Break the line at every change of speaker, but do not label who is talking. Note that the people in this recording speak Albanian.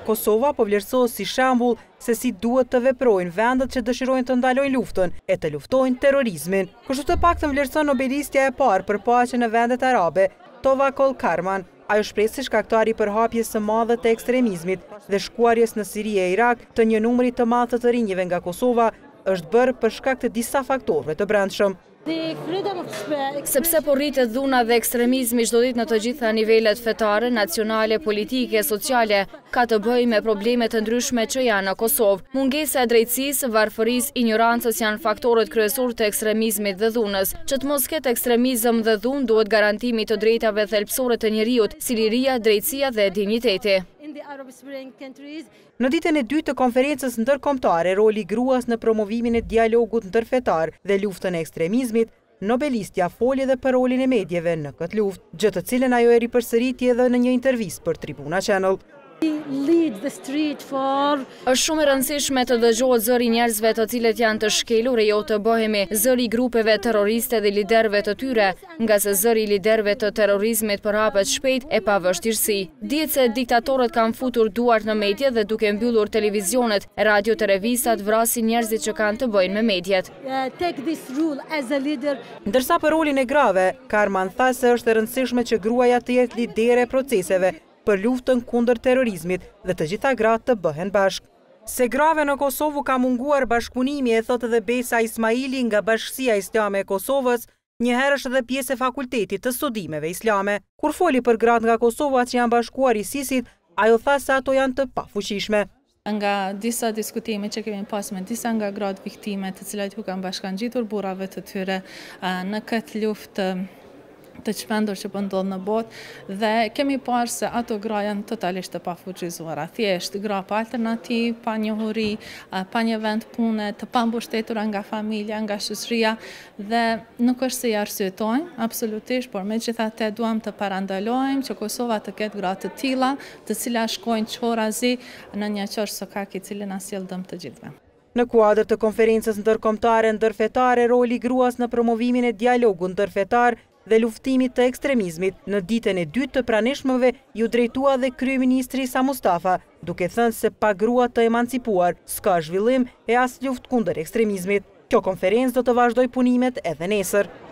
Kosova po vlerësohet si shembull se si duhet të veprojnë vendet që dëshirojnë të ndalojnë luftën e të luftojnë terrorizmin. Kështu të paktën vlerëson Nobelistja e parë për paqen në vendet arabe, Tawakkol Karman. Ajo shpreh se shkaktari i përhapjes së madhe të ekstremizmit dhe shkuarjes në Siri e Irak të një numri të madh të rinjve nga Kosova është bërë për shkak të disa faktorëve të brendshëm.
Sepse po rritet dhuna dhe ekstremizmi çdo ditë në të gjitha nivelet fetare, nacionale, politike, sociale, ka të bëjë me probleme të ndryshme që janë në Kosovë. Mungesa e drejtësisë, varfërisë, ignorancës janë faktorët kryesorë të ekstremizmit dhe dhunës. Që të mos ketë ekstremizëm dhe dhunë duhet garantimi të drejtave thelbësore të njerëzit, si liria, drejtësia dhe dinjiteti.
Në ditën e dytë të konferencës ndërkombëtare, roli i gruas në promovimin e dialogut ndërfetar dhe luftën e ekstremizmit, Nobelistja foli edhe për rolin e medjeve në këtë luftë, gjë të cilën ajo e ripërsëriti edhe në një intervistë për Tribuna Channel.
Është shumë e rëndësishme të dëgjohet zëri njerëzve të cilët janë të shkelur e jo të bëhemi zëri grupeve terroriste dhe liderëve të tyre, nga se zëri liderëve të terrorizmit përhapet shpejt e pa vështirësi. Dihet se diktatorët kanë futur duart në medje dhe duke mbyllur televizionet, radio të revistat vrasin njerëzit që kanë të bëjnë me medjet.
Ndërsa për rolin e grave, Karman tha se është e rëndësishme që gruaja të jetë lidere e proceseve për luftën kundër terrorizmit dhe të gjitha gratë të bëhen bashkë. Se grave në Kosovë ka munguar bashkëpunimi, e thotë edhe Besa Ismaili nga Bashkësia Islame e Kosovës, njëherë është edhe pjesë e fakultetit të studimeve islame. Kur foli për gratë nga Kosova që janë bashkuar ISIS-it, ajo tha se ato janë të pafuqishme.
Nga disa diskutime që kemi pas me disa nga gratë viktime të cilat ju kanë bashkangjitur burrave të tyre në këtë luftë të çmendur që po ndodh në botë dhe kemi parë se ato gra janë totalisht të pafuqizuara, thjesht gra pa alternativë, pa njohuri, pa një vend pune, të pambushtetura nga familja, nga shoqëria dhe nuk është se i arsyetojmë absolutisht, por megjithatë duam të parandalojmë që Kosova të ketë gra të tilla, të cilat shkojnë çorazi në një qorë sokak i cili na sjell dëm të gjithëve.
Në kuadër të konferencës ndërkombëtare ndërfetare, roli i gruas në promovimin e dialogut ndërfetar dhe luftimit të ekstremizmit, në ditën e dytë të pranishmëve ju drejtua dhe kryeministri Sa Mustafa, duke thënë se pa grua të emancipuar, s'ka zhvillim e as luftë kundër ekstremizmit. Kjo konferencë do të vazhdoj punimet edhe nesër.